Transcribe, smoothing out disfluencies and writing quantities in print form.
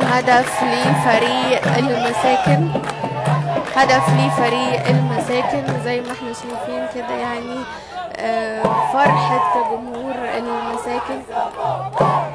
هدف لفريق المساكن، هدف لفريق المساكن. زي ما احنا شايفين كده يعني فرحة جمهور المساكن.